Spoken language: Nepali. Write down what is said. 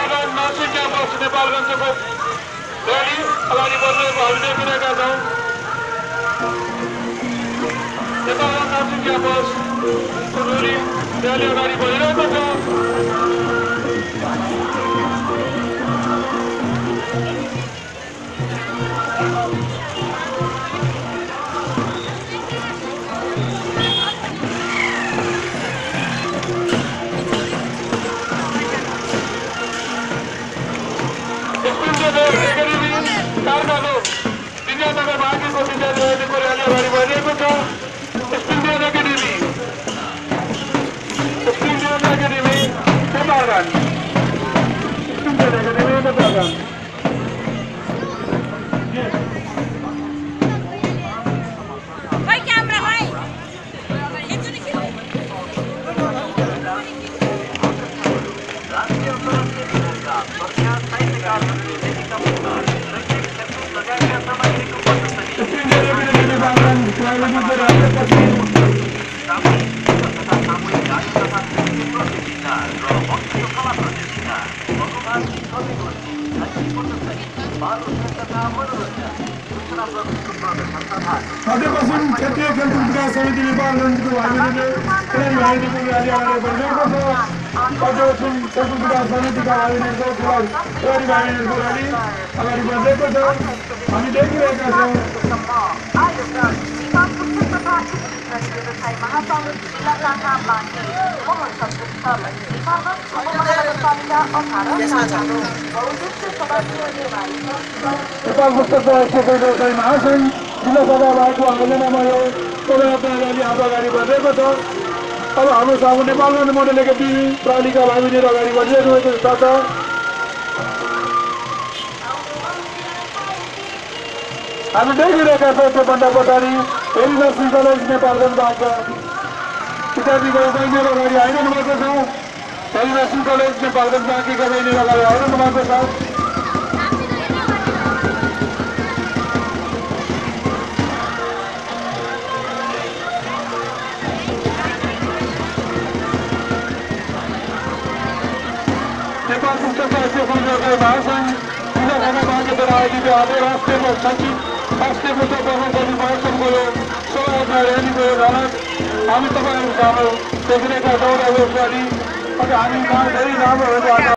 नेपालगञ्ज नर्सिङ क्याम्पस नेपालगञ्जको र्याली अगाडि बढ्नेको हामी देखिरहेका छौँ। नेपालगञ्ज नर्सिङ क्याम्पसको र्याली अगाडि बढिरहेको छ। कारखानो विद्यानगर बाँकीको विद्यालयको र्याली अगाडि बढिरहेको छ। Springdale Academy Nepalgunj Springdale Academy Nepalgunj मध्यपश्चिम क्षेत्रीय खेलकुद विकास समिति नेपालगञ्जको भाइबहिनीले र्याली अगाडि बढिरहेको छ। मध्यपश्चिम खेलकुद विकास समितिका भाइबहिनीहरूको र्याली अगाडि बढिरहेको छ। हामी देखिरहेका छौँ। नेपाल मुक्त स्वयं व्यवसायी महासंघ जिल्ला सभाको आयोजनामा यो शोभायात्रा र्याली आज अगाडि बढिरहेको छ। अब हाम्रो सामु नेपालगञ्ज मोडल एकाडेमी प्रणालीका भाइबहिनीहरू अगाडि बढिरहेको छ। हामी देखिरहेका छौँ त्योभन्दा पछाडि फेरि नर्सिङ कलेज नेपालगञ्जबाट विद्यार्थीको बहिनीहरू अगाडि आइरहनु भएको छ। फेरि नर्सिङ कलेज नेपालगञ्ज बाँकीका बहिनीहरू अगाडि आइरहनु भएको छ। नेपाल मुक्त स्वास्थ्य व्यवसायी महासंघ जिल्ला सभाबाट आयोजित आज राष्ट्रिय सचिव राष्ट्रिय मुक्त कर्मचारी महासंघको यो शोभायात्रा र्यालीको यो झलक हामी तपाईँहरू सामु देखिरहेका छौँ। र यसपालि हामी धेरै राम्रो